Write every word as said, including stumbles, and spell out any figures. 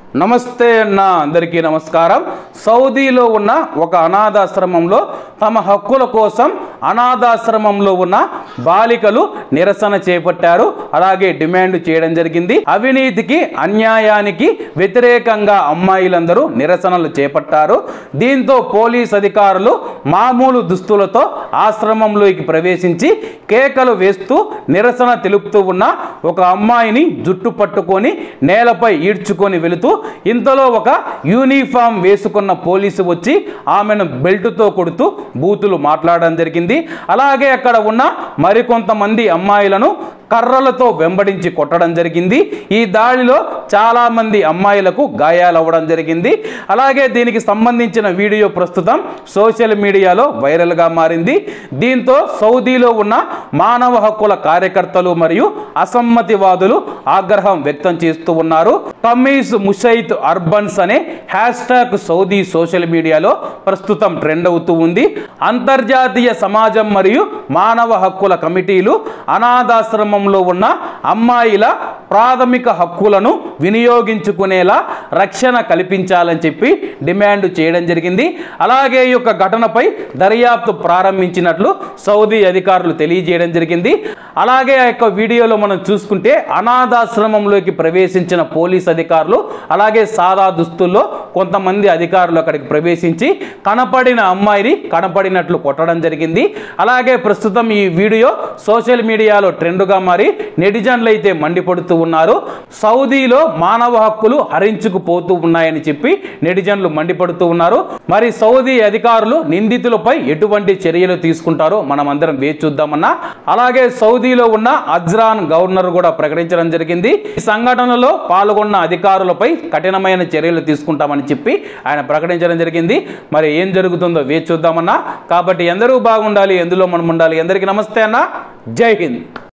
నమస్తే అన్న అందరికీ నమస్కారం। సౌదీలో ఉన్న ఒక అనాథాశ్రమంలో తమ హక్కుల కోసం అనాథాశ్రమంలో ఉన్న బాలికలు నిరసన చేపట్టారు, అలాగే డిమాండ్ చేయడం జరిగింది। అవినీతికి అన్యాయానికి వ్యతిరేకంగా అమ్మాయిలందరూ నిరసనలు చేపట్టారు। దీంతో పోలీస్ అధికారులు మామూలు దుస్తులతో ఆశ్రమంలోకి ప్రవేశించి కేకలు వేస్తూ నిరసన తెలుపుతూ ఉన్న ఒక అమ్మాయిని జుట్టు పట్టుకొని నేలపై ఈడ్చుకొని వెళుతూ ఇంతలో ఒక యూనిఫామ్ వేసుకున్న పోలీసు వచ్చి ఆమెను బెల్టుతో కొడుతూ బూతులు మాట్లాడడం జరిగింది। అలాగే అక్కడ ఉన్న మరికొంతమంది అమ్మాయిలను కర్రలతో వెంబడించి కొట్టడం జరిగింది। ఈ దాడిలో చాలా మంది అమ్మాయిలకు గాయాలవ్వడం జరిగింది। అలాగే దీనికి సంబంధించిన వీడియో ప్రస్తుతం సోషల్ మీడియాలో వైరల్గా మారింది। దీంతో సౌదీలో ఉన్న మానవ హక్కుల కార్యకర్తలు మరియు అసమ్మతివాదులు ఆగ్రహం వ్యక్తం చేస్తూ ఉన్నారు। కమీస్ ముషైత్ అర్బన్స్ అనే హ్యాష్ ట్యాగ్ సౌదీ సోషల్ మీడియాలో ప్రస్తుతం ట్రెండ్ అవుతూ ఉంది। అంతర్జాతీయ సమాజం మరియు మానవ హక్కుల కమిటీలు అనాథాశ్రమంలో ఉన్న అమ్మాయిల ప్రాథమిక హక్కులను వినియోగించుకునేలా రక్షణ కల్పించాలని చెప్పి డిమాండ్ చేయడం జరిగింది। అలాగే ఈ యొక్క ఘటనపై దర్యాప్తు ప్రారంభించినట్లు సౌదీ అధికారులు తెలియజేయడం జరిగింది। అలాగే ఆ యొక్క వీడియోలో మనం చూసుకుంటే అనాథాశ్రమంలోకి ప్రవేశించిన పోలీస్ అధికారులు అలాగే సాదా దుస్తుల్లో కొంతమంది అధికారులు అక్కడికి ప్రవేశించి కనపడిన అమ్మాయిని కనపడినట్లు కొట్టడం జరిగింది। అలాగే ప్రస్తుతం ఈ వీడియో సోషల్ మీడియాలో ట్రెండ్గా మారి నెటిజన్లు అయితే మండిపడుతూ ఉన్నారు। సౌదీలో మానవ హక్కులు హరించుకుపోతూ ఉన్నాయని చెప్పి నెటిజన్లు మండిపడుతూ ఉన్నారు। మరి సౌదీ అధికారులు నిందితులపై ఎటువంటి చర్యలు తీసుకుంటారో మనం అందరం వేచి చూద్దామన్నా। అలాగే సౌదీలో ఉన్న అజ్రాన్ గవర్నర్ కూడా ప్రకటించడం జరిగింది, ఈ సంఘటనలో పాల్గొన్న అధికారులపై కఠినమైన చర్యలు తీసుకుంటామని చెప్పి ఆయన ప్రకటించడం జరిగింది। మరి ఏం జరుగుతుందో వేచి చూద్దామన్నా। కాబట్టి అందరూ బాగుండాలి, ఎందులో మనం ఉండాలి। అందరికీ నమస్తే అన్న, జై హింద్।